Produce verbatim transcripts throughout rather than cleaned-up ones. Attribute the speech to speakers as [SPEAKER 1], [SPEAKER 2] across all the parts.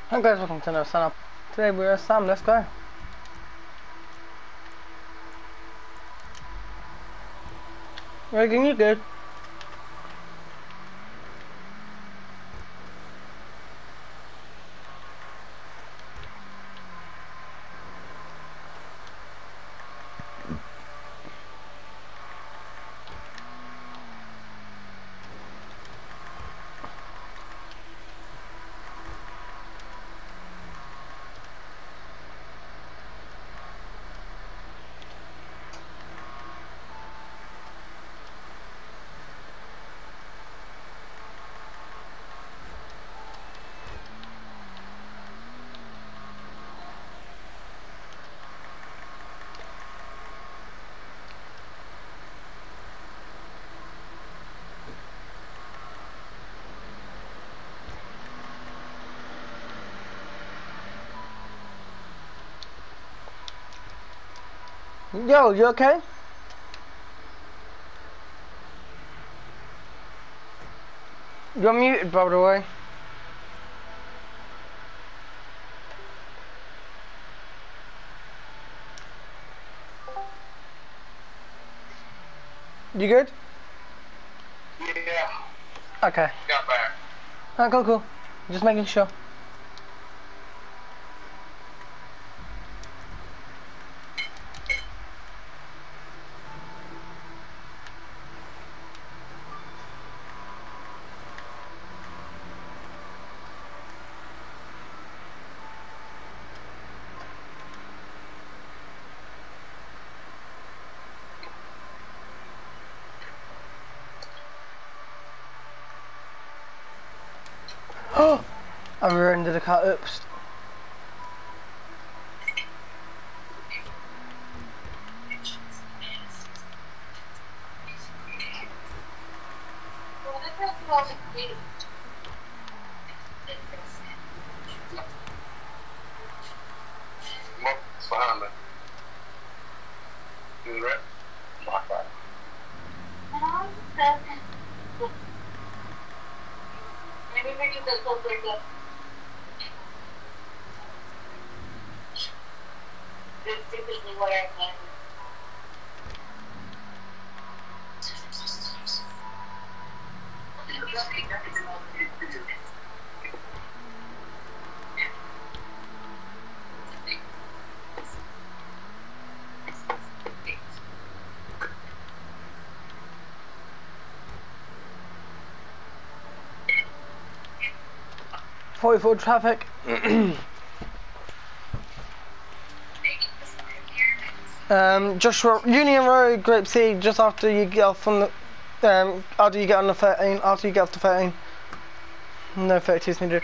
[SPEAKER 1] Hi guys, welcome to another sign up. Today we're at Sam, let's go. Regan, you good? Yo, you okay? You're muted, by the way. You good?
[SPEAKER 2] Yeah.
[SPEAKER 1] Okay.
[SPEAKER 2] Got back.
[SPEAKER 1] Alright, cool, cool. Just making sure. Oh! I ruined the car, oops.
[SPEAKER 2] What's behind me? You right? Lock that.
[SPEAKER 1] forty-four traffic. um, Joshua, Union Road, Group C, just after you get off on the, um, after you get on the thirteen, after you get off the thirteen. No thirty-twos needed.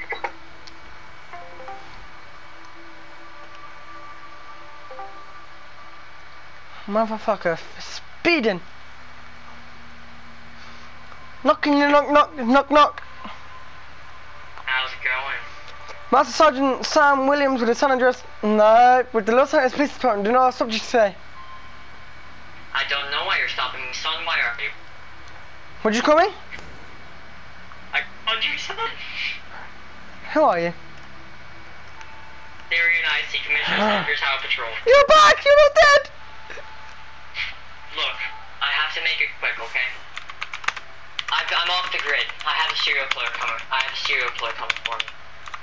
[SPEAKER 1] Motherfucker, speeding. Knocking, knock, knock, knock, knock.
[SPEAKER 3] How's it going?
[SPEAKER 1] Master Sergeant Sam Williams with the San Andreas. No, with the Los Angeles Police Department. Do you know what I stopped you to say?
[SPEAKER 3] I don't know why you're stopping me, son. Why are you?
[SPEAKER 1] What'd you call me?
[SPEAKER 3] I called you, son.
[SPEAKER 1] Who are you?
[SPEAKER 3] Syrian I C Commissioner Sanders Highway Patrol.
[SPEAKER 1] You're back! You're not dead!
[SPEAKER 3] Look, I have to make it quick, okay? I've, I'm off the grid. I have a serial killer coming. I have a serial killer coming for me.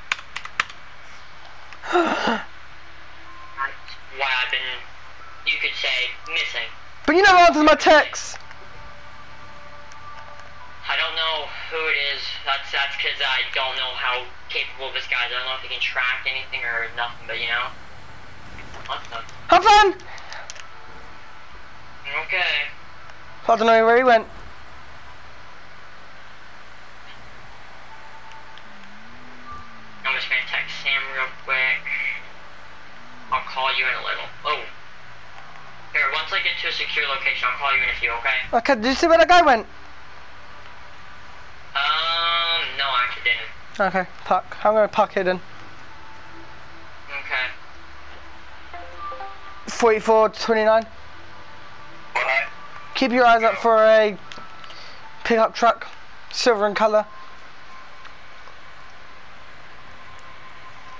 [SPEAKER 3] That's why I've been, you could say, missing.
[SPEAKER 1] But you never answered my texts!
[SPEAKER 3] I don't know who it is. That's that's because I don't know how capable this guy is. I don't know if he can track anything or nothing, but you know. What the?
[SPEAKER 1] Have fun!
[SPEAKER 3] Okay.
[SPEAKER 1] I don't know where he went.
[SPEAKER 3] I'm just gonna text Sam real quick. I'll call you in a little. Oh. Here, once I get to a secure location, I'll call you in a few, okay?
[SPEAKER 1] Okay, did you see where that guy went?
[SPEAKER 3] Um, no, I actually didn't.
[SPEAKER 1] Okay, park. I'm gonna park here then.
[SPEAKER 3] Okay.
[SPEAKER 1] forty-four twenty-nine.
[SPEAKER 2] Alright.
[SPEAKER 1] Keep your eyes up for a pickup truck, silver in colour.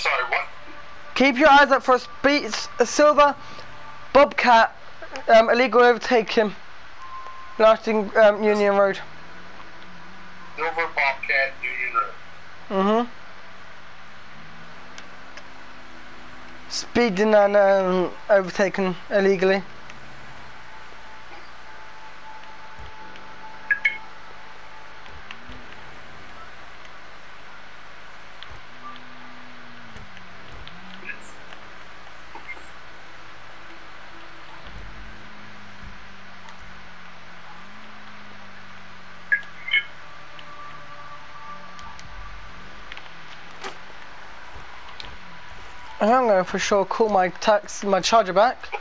[SPEAKER 2] sorry, what?
[SPEAKER 1] Keep your eyes up for a, speed, a silver Bobcat um, illegal overtaking, lasting um, Union Road.
[SPEAKER 2] Silver Bobcat Union Road.
[SPEAKER 1] Mhm. Speeding and um, overtaking illegally. I'm going to for sure call my tax, my charger back.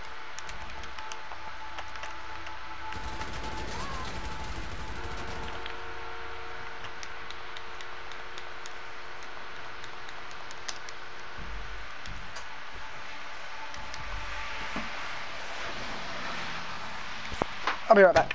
[SPEAKER 1] I'll be right back.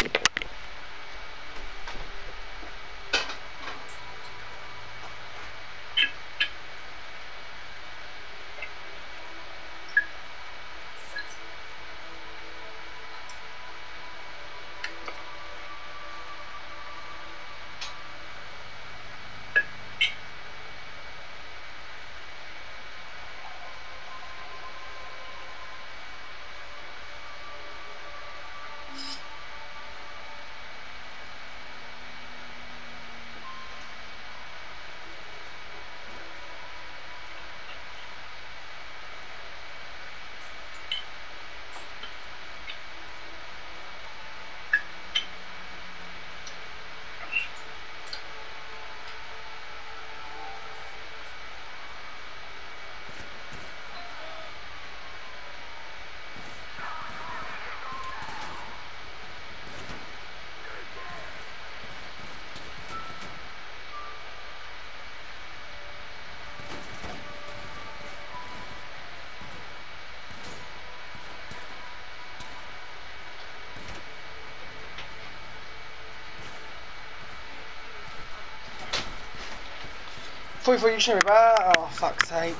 [SPEAKER 1] forty-four, you should be back. Oh, fuck's sake.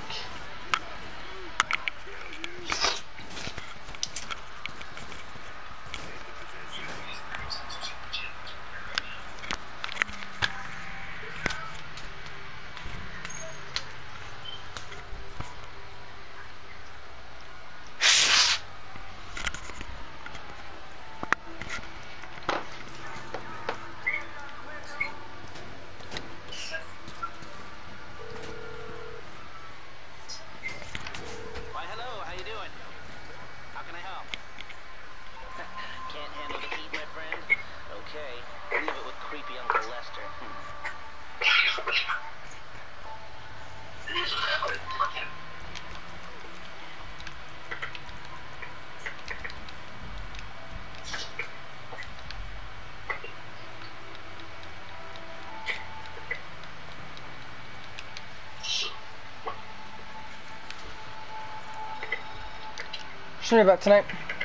[SPEAKER 1] Should be back tonight.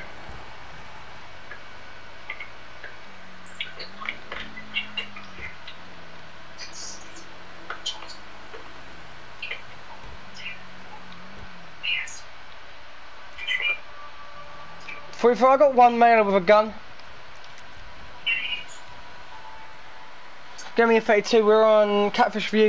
[SPEAKER 1] forty-four, I got one male with a gun. Give me a thirty-two, we're on Catfish View.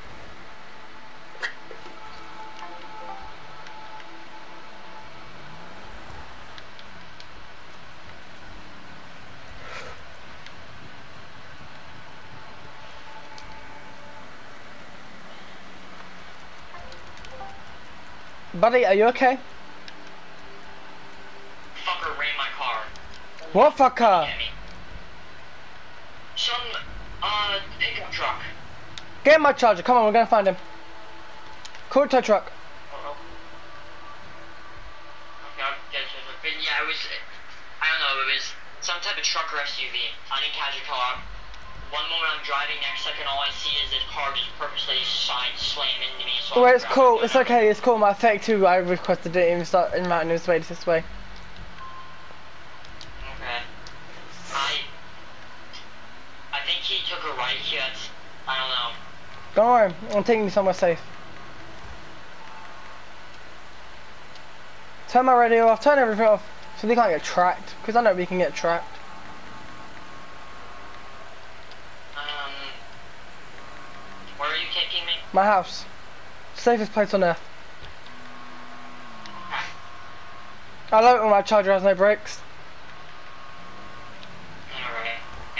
[SPEAKER 1] Buddy, are you okay?
[SPEAKER 3] Fucker ran my car.
[SPEAKER 1] What fucker?
[SPEAKER 3] Some, uh, pickup truck.
[SPEAKER 1] Get my charger, come on, we're gonna find him. Call the tow truck.
[SPEAKER 3] Uh-oh. Okay, yeah, it was, I don't know, it was some type of truck or S U V. I didn't catch a car. One moment I'm driving, next second all I see is this car just purposely side slam into me. So
[SPEAKER 1] Well, it's cool, it's okay, it's cool. My thirty-two, I requested it even start in mountain this way, this way.
[SPEAKER 3] Okay. I, I think he took a right here. That's, I don't know.
[SPEAKER 1] Don't worry, I'm taking you somewhere safe. Turn my radio off, turn everything off, so they can't get tracked, because I know we can get tracked.
[SPEAKER 3] Um, where are you taking me?
[SPEAKER 1] My house. Safest place on earth. I love it when my charger has no brakes.
[SPEAKER 3] Alright.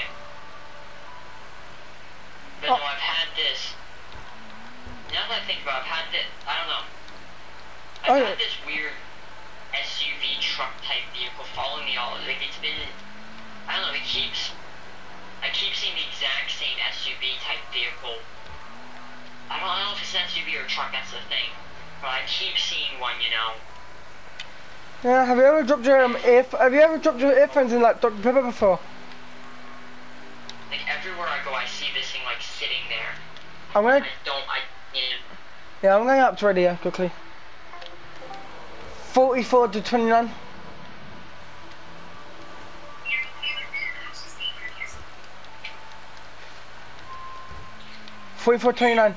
[SPEAKER 3] But
[SPEAKER 1] Oh.
[SPEAKER 3] no, I've had this. Now that I think about it, I've had this. I don't know. I've
[SPEAKER 1] Oh, yeah.
[SPEAKER 3] had this weird S U V truck type vehicle following me all. Like it's been. I don't know. It keeps. I keep seeing the exact same S U V type vehicle. I don't, I don't know if it's an S U V or a truck. That's the thing. But I keep seeing one. You know.
[SPEAKER 1] Yeah, have you ever dropped your um, ear? Have you ever dropped your earphones in like Doctor Pepper before?
[SPEAKER 3] Like everywhere I go, I see this thing like sitting there.
[SPEAKER 1] I'm gonna.
[SPEAKER 3] I don't. I. You know,
[SPEAKER 1] Yeah, I'm going up to radio quickly. forty-four to twenty-nine. forty-four twenty-nine.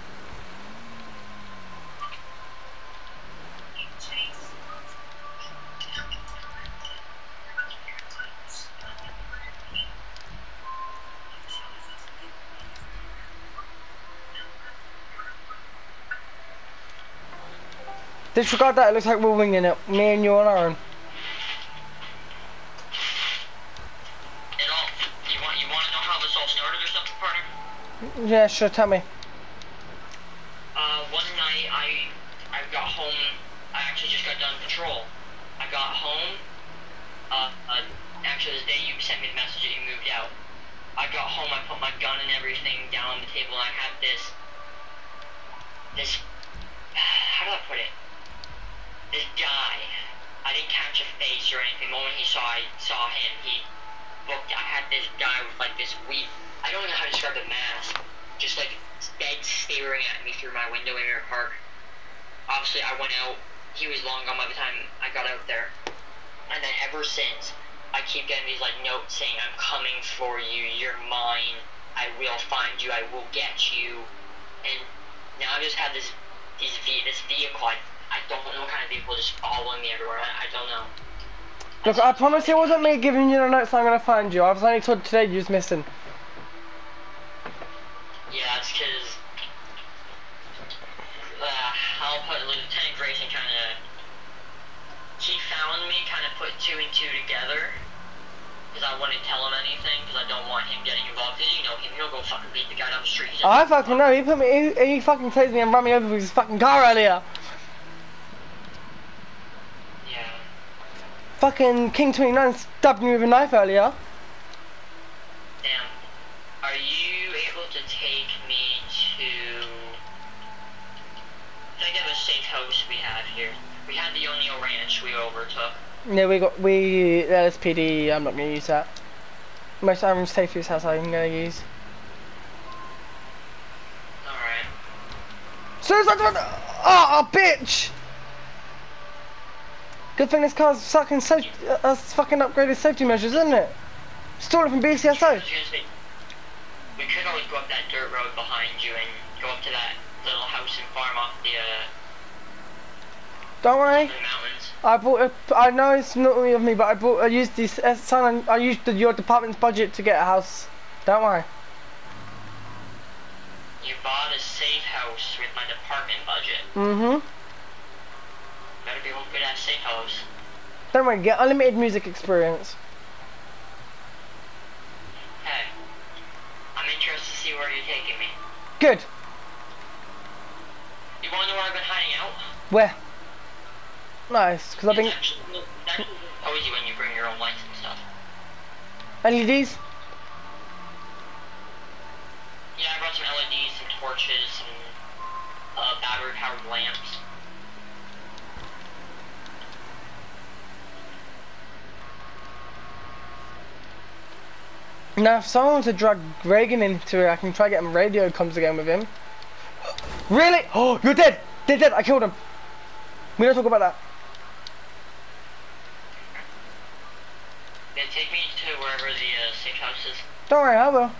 [SPEAKER 1] Disregard that, it looks like we're winging it. Me and you on our own.
[SPEAKER 3] it all. You want. You want to know how this all started or something, partner?
[SPEAKER 1] Yeah, sure, tell me.
[SPEAKER 3] Uh, one night I I got home. I actually just got done patrol. I got home. Uh, uh, actually, the day you sent me the message that you moved out. I got home. I put my gun and everything down on the table, and I had this. This. How do I put it? This guy. I didn't catch a face or anything. The moment he saw I saw him, he looked. I had this guy with like this weird. I don't know how to describe the mask. Just like dead staring at me through my window in Mirror Park. Obviously, I went out. He was long gone by the time I got out there. And then ever since, I keep getting these like notes saying, "I'm coming for you. You're mine. I will find you. I will get you." And now I just had this, these ve this vehicle. I, I don't know what kind of vehicle just following me everywhere. I, I don't know.
[SPEAKER 1] Look, I promise it wasn't me giving you the notes I'm gonna find you. I was only told today you was missing.
[SPEAKER 3] Yeah, that's because uh, I'll put Lieutenant Grayson kind of. He found me, kind of put two and two together. Because I wouldn't tell him anything, because I don't want him getting involved. Because you know him, he'll go fucking beat the guy down the street. He's
[SPEAKER 1] I fucking know, he put me, he, he fucking tased me and ran me over with his fucking car earlier.
[SPEAKER 3] Yeah.
[SPEAKER 1] Fucking King twenty-nine stabbed me with a knife earlier.
[SPEAKER 3] Damn. Are you able to take me to... Think of a safe house we have here. We had the O'Neill Ranch we overtook.
[SPEAKER 1] Yeah, we got, we, L S P D, I'm not gonna use that. Most average safest house I'm gonna use.
[SPEAKER 3] Alright.
[SPEAKER 1] Suicide run! Oh, bitch! Good thing this car's fucking safety, uh, uh, fucking upgraded safety measures, isn't it? Stole it from B C S O.
[SPEAKER 3] I was gonna say, we could always go up that dirt road behind you and go up to that little house and farm off the, uh,
[SPEAKER 1] Don't worry.
[SPEAKER 3] the mountains.
[SPEAKER 1] I bought a, I know it's not only of me, but I bought, I used this, uh, son, I used the, your department's budget to get a house. Don't worry.
[SPEAKER 3] You bought a safe house with my department budget.
[SPEAKER 1] Mm-hmm.
[SPEAKER 3] Better be one good ass safe house.
[SPEAKER 1] Don't worry, get unlimited music experience.
[SPEAKER 3] Hey, I'm interested to see where you're taking me.
[SPEAKER 1] Good.
[SPEAKER 3] You wanna know where I've been hiding out?
[SPEAKER 1] Where? Nice, because I've been...
[SPEAKER 3] It's actually, it's actually cozy when you bring your own lights and stuff.
[SPEAKER 1] L E Ds?
[SPEAKER 3] Yeah, I brought some L E Ds, some torches, some uh, battery-powered lamps.
[SPEAKER 1] Now, if someone wants to drag Reagan into it, I can try getting radio comms again with him. Really? Oh, you're dead! Dead, dead, I killed him. We don't talk about that.
[SPEAKER 3] Then take me to wherever the uh, safe house is.
[SPEAKER 1] Don't worry, I will.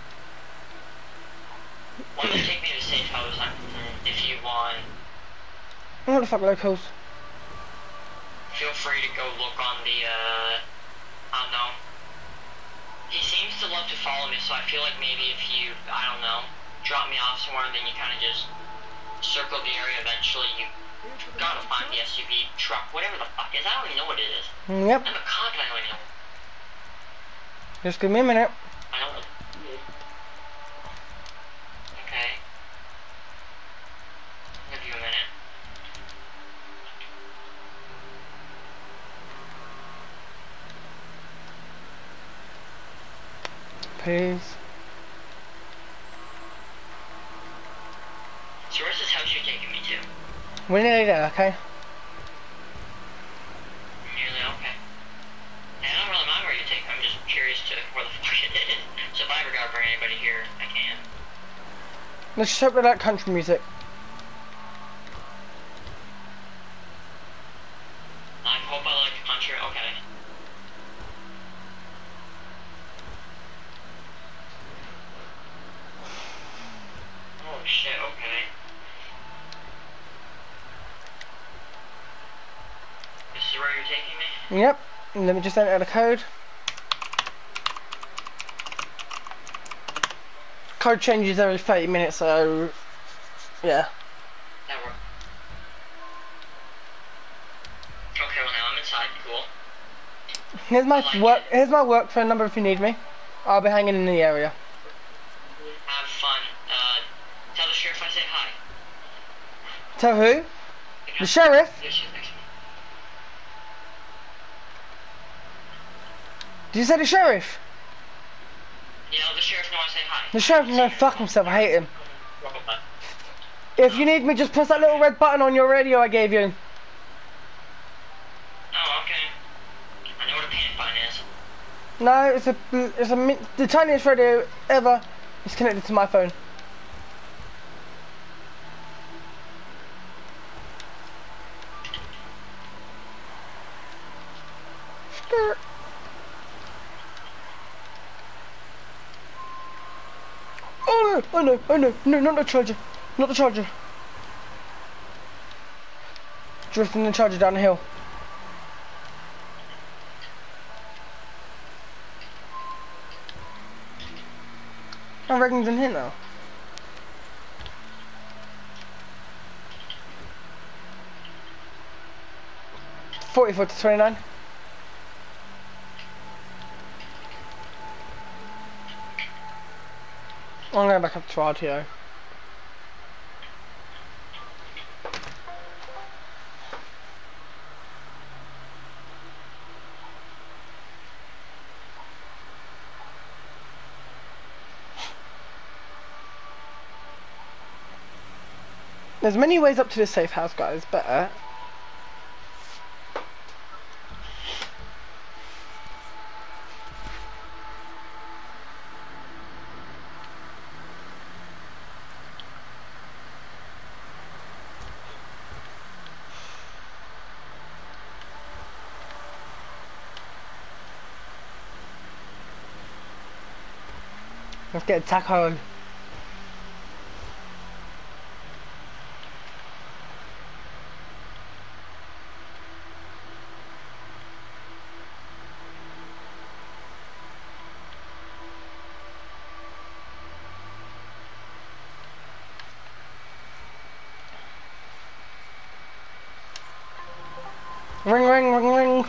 [SPEAKER 3] Why don't you take me to the safe house um, if you want?
[SPEAKER 1] What the fuck locals?
[SPEAKER 3] If feel free to go look on the, uh, I don't know. He seems to love to follow me, so I feel like maybe if you, I don't know, drop me off somewhere, then you kind of just circle the area. Eventually, you gotta find the S U V truck, whatever the fuck it is. I don't even know what it is.
[SPEAKER 1] Yep.
[SPEAKER 3] I'm a cop, and I don't even know.
[SPEAKER 1] Just give me a minute.
[SPEAKER 3] I don't know. Okay. I'll give you a minute.
[SPEAKER 1] Please.
[SPEAKER 3] So where's this house you're taking me to?
[SPEAKER 1] We're nearly there, okay?
[SPEAKER 3] Nearly, okay. Yeah, I don't really mind where you take me. I'm just curious to where the fuck it is. So if I ever gotta bring anybody here, I can.
[SPEAKER 1] Let's just hope we like country music.
[SPEAKER 3] I hope I like country. Okay. Oh shit, okay. This is where you're taking me?
[SPEAKER 1] Yep. Let me just enter the code. Code changes every thirty minutes, so yeah.
[SPEAKER 3] That worked. Okay, well now I'm inside. Cool.
[SPEAKER 1] Here's my
[SPEAKER 3] I like
[SPEAKER 1] work.
[SPEAKER 3] it.
[SPEAKER 1] Here's my work phone number if you need me. I'll be hanging in the area.
[SPEAKER 3] Have fun. Uh, tell the sheriff I say hi.
[SPEAKER 1] Tell who? The sheriff?
[SPEAKER 3] There she is next to me.
[SPEAKER 1] Did you say the sheriff?
[SPEAKER 3] Yeah, let the sheriff know I say hi.
[SPEAKER 1] The sheriff can go fuck himself. I hate him. If you need me, just press that little red button on your radio I gave you.
[SPEAKER 3] Oh, okay. I know what a panic button is.
[SPEAKER 1] No, it's a it's a mi- the tiniest radio ever. It's connected to my phone. Skirt. Oh no! Oh no! Oh no! No! Not the charger! Not the charger! Drifting the charger down the hill. I reckon he's in here now. Forty-four to twenty-nine. I'm going back up to R T O. There's many ways up to this safe house, guys, but uh, let's get a taco. Ring, ring, ring,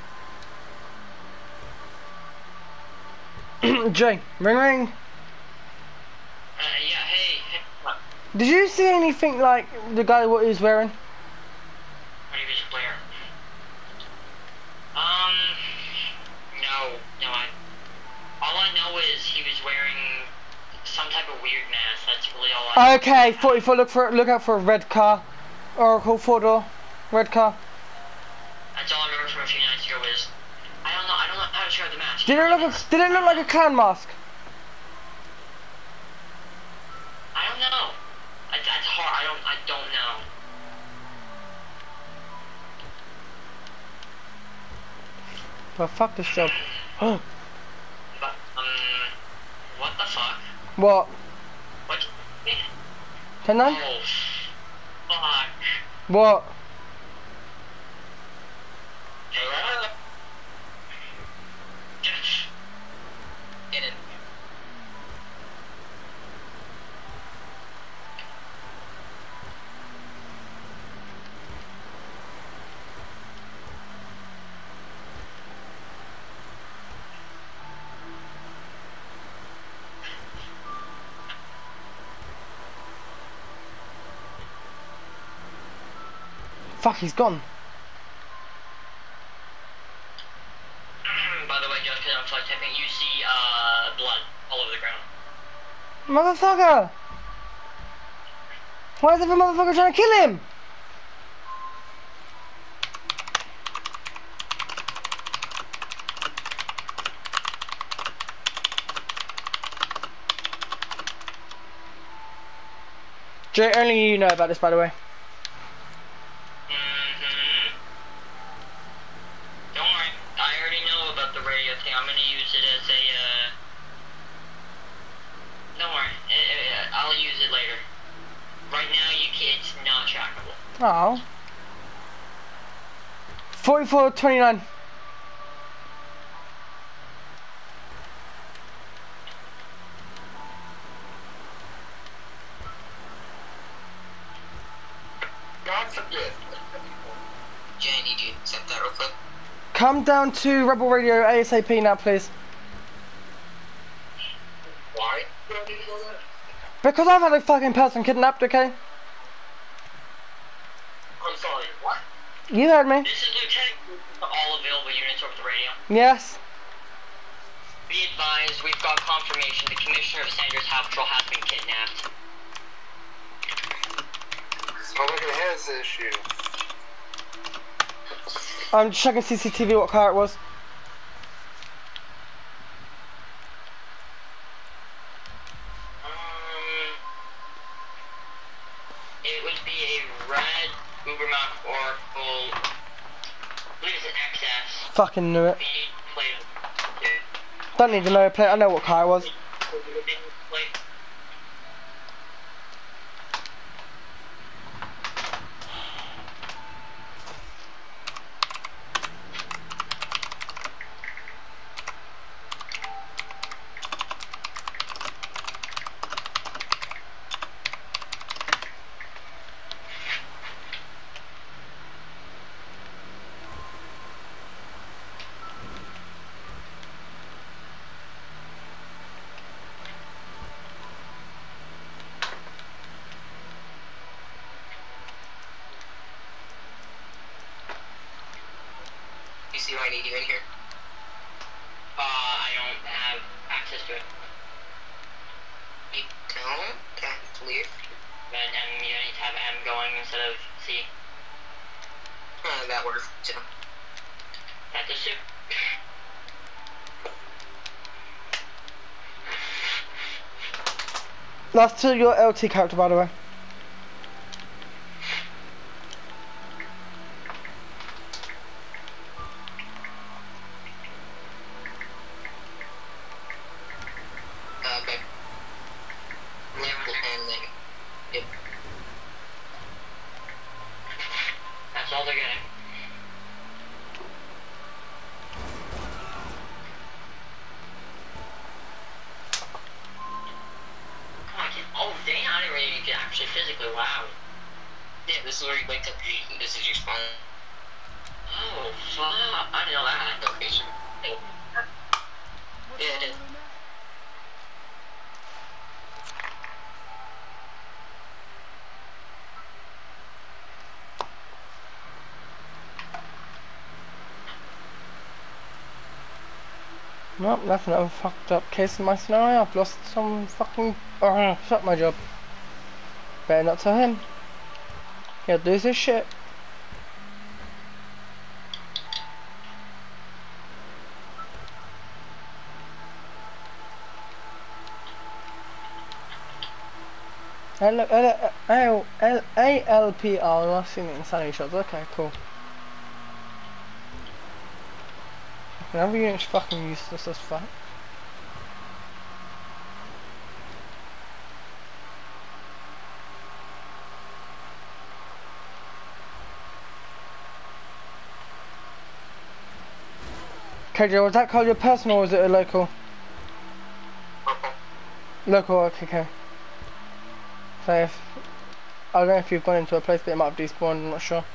[SPEAKER 1] ring. Jay, ring, ring.
[SPEAKER 3] Uh, yeah, hey, hey, what?
[SPEAKER 1] Did you see anything like the guy what he was wearing?
[SPEAKER 3] What he was wearing? Um, no, no, I, all I know is he was wearing some type of weird mask, that's really all I
[SPEAKER 1] Okay, forty-four, look for look out for a red car. Oracle four door. Red car.
[SPEAKER 3] That's all I remember from a few nights ago is, I don't know, I don't know how to describe the mask.
[SPEAKER 1] Did it look a, did it look like a clown mask?
[SPEAKER 3] I don't know. I, that's hard, I don't, I don't know.
[SPEAKER 1] Well, fuck this job.
[SPEAKER 3] But, um, what the fuck?
[SPEAKER 1] What?
[SPEAKER 3] What?
[SPEAKER 1] Ten nine?
[SPEAKER 3] Oh, fuck.
[SPEAKER 1] What? fuck, he's gone.
[SPEAKER 3] By the way, just because I'm flight typing, you see uh, blood all over the ground.
[SPEAKER 1] Motherfucker! Why is every motherfucker trying to kill him? Jay, only you know about this, by the way.
[SPEAKER 3] Mm-hmm. Don't worry, I already know about the radio thing. I'm gonna use it as a, uh... Don't worry, uh, I'll use it later. Right now, you can't, it's not trackable.
[SPEAKER 1] Oh. forty-four twenty-nine.
[SPEAKER 2] God forbid.
[SPEAKER 4] Jay, I need you to accept that real quick.
[SPEAKER 1] Come down to Rebel Radio ASAP now, please.
[SPEAKER 2] Why? Do I need to go there?
[SPEAKER 1] Because I've had a fucking person kidnapped, okay?
[SPEAKER 2] I'm sorry, what?
[SPEAKER 1] You heard me.
[SPEAKER 3] This is Lieutenant to all available units over the radio.
[SPEAKER 1] Yes.
[SPEAKER 3] Be advised, we've got confirmation the Commissioner of Sanders House Patrol has been kidnapped.
[SPEAKER 2] Public has issue.
[SPEAKER 1] I'm just checking C C T V what car it was.
[SPEAKER 3] Um, it would be a red Ubermax Oracle. I believe it's an X S.
[SPEAKER 1] Fucking knew it.
[SPEAKER 3] B plate. Yeah.
[SPEAKER 1] Don't need to know a plate, I know what car it was.
[SPEAKER 3] Plate.
[SPEAKER 4] You see why I need you in here?
[SPEAKER 3] Uh, I don't have access to it.
[SPEAKER 4] You don't? That's weird.
[SPEAKER 3] But um, you need to have M going instead of C.
[SPEAKER 4] Uh, that works too.
[SPEAKER 3] That does too.
[SPEAKER 1] Last two, your L T character, by the way.
[SPEAKER 4] Uh, but level and then, yep.
[SPEAKER 3] That's all they're getting. Come on, kid. Oh, dang, I didn't really get actually physically. Wow.
[SPEAKER 4] Yeah, this is where you wake up. This is your spawn
[SPEAKER 3] Oh, fuck. I didn't know that.
[SPEAKER 4] location. Yeah, it is.
[SPEAKER 1] Nope, that's another fucked up case in my scenario. I've lost some fucking... Uh, fuck my job. Better not tell him. He'll lose his shit. L L L L A L P R, I've seen it in Sunny Shots. Okay, cool. Every unit's fucking useless as fuck. Okay, Joe, was that called your personal or was it a local?
[SPEAKER 2] Purple.
[SPEAKER 1] Local, okay, okay. So if, I don't know if you've gone into a place but it might have despawned, I'm not sure.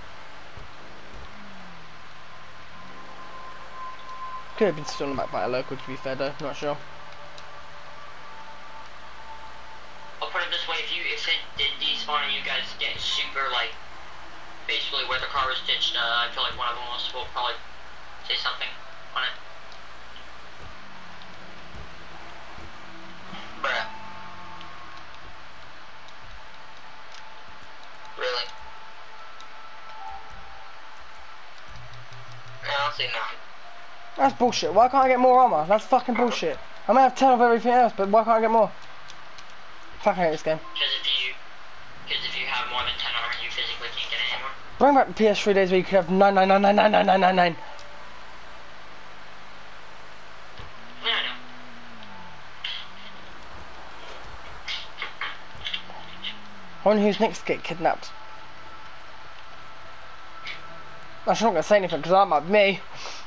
[SPEAKER 1] Could have been stolen back by a local to be fair though, not sure.
[SPEAKER 3] I'll put it this way, if you if it did despawn and you guys get super like basically where the car was ditched. Uh, I feel like one of them will will probably say something on it.
[SPEAKER 4] Bruh. Really? I don't see nothing.
[SPEAKER 1] That's bullshit. Why can't I get more armor? That's fucking bullshit. I may have ten of everything else, but why can't I get more? Fuck, I hate this game.
[SPEAKER 3] Because if you, because if you have more than ten armor, you physically can't get it anymore.
[SPEAKER 1] Bring back the P S three days where you could have nine nine nine nine nine nine nine nine nine.
[SPEAKER 3] Yeah, I know.
[SPEAKER 1] I wonder who's next to get kidnapped. I'm not gonna say anything because that might be me.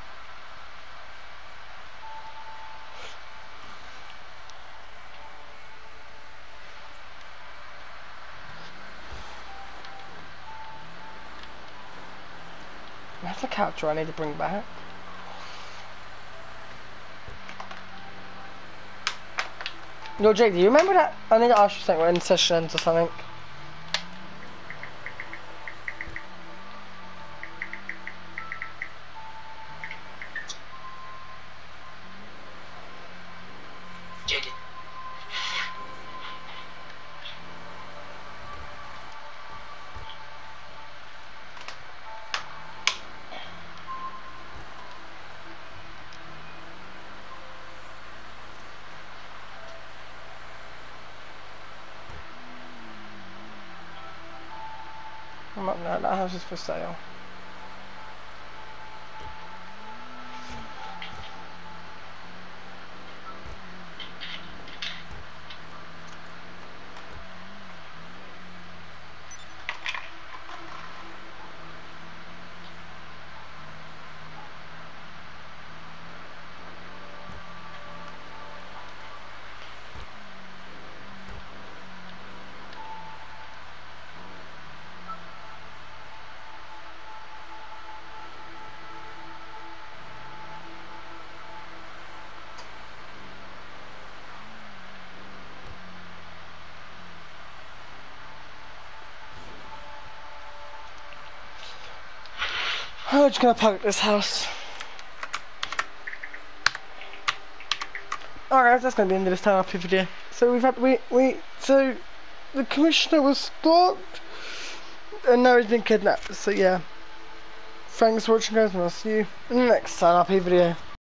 [SPEAKER 1] That's a character I need to bring back. Yo, Jake, do you remember that? I need to ask you something in sessions or something.
[SPEAKER 4] J D.
[SPEAKER 1] I'm up now, that house is for sale. I'm just gonna park at this house. Alright, that's gonna be the end of this time up video. So we've had we we so the commissioner was stopped and now he's been kidnapped. So yeah. Thanks for watching guys and I'll see you in the next time up video.